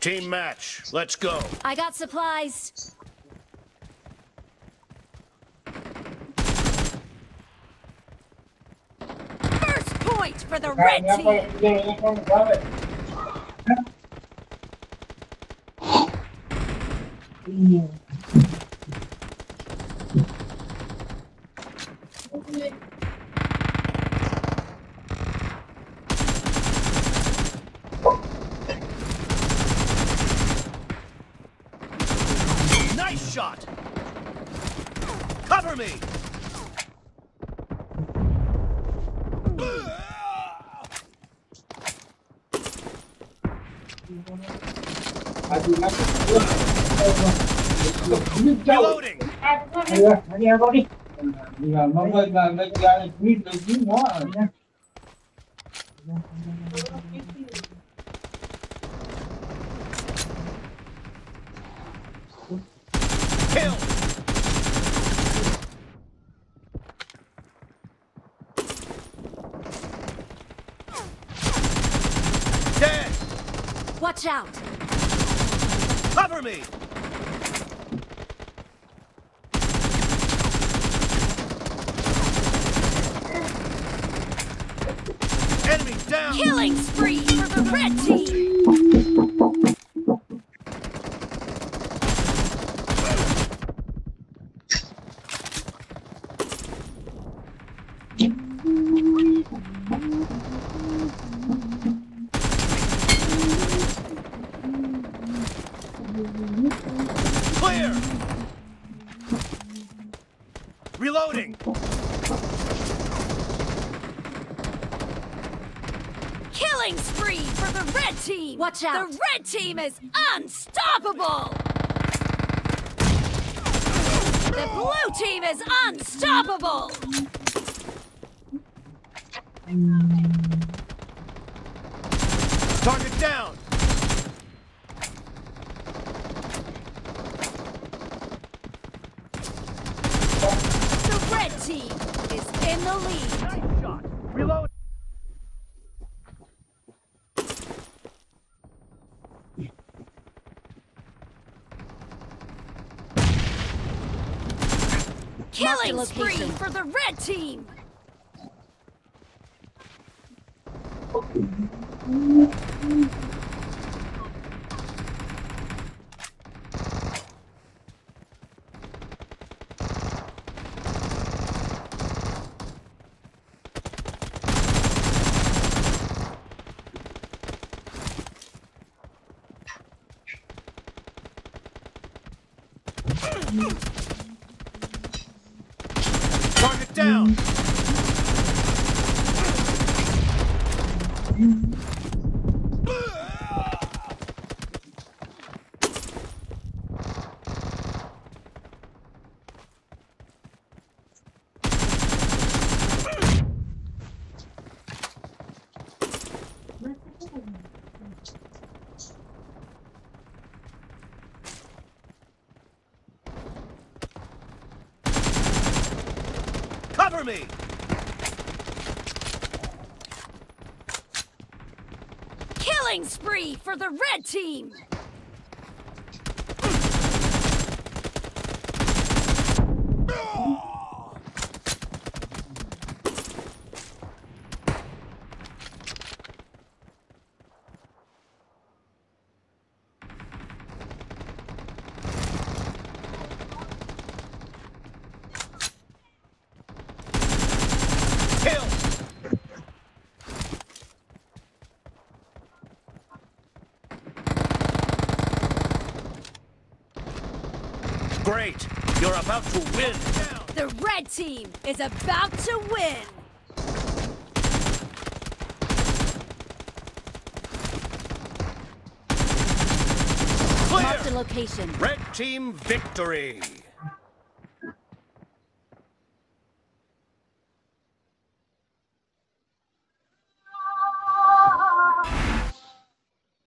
Team match. Let's go. I got supplies. First point for the red team. Nice shot. Cover me. Reloading. Kill. Dead. Watch out. Cover me. Enemy down. Killing spree for the red team. Clear. Reloading. Killing spree for the red team. Watch out. The red team is unstoppable. The blue team is unstoppable. Target down. The red team is in the lead. Nice shot. Reload. Killing spree for the red team. Target down. Cover me. Killing spree for the red team. Kill. Great. You're about to win. The red team is about to win. Clear. Mark the location. Red team victory.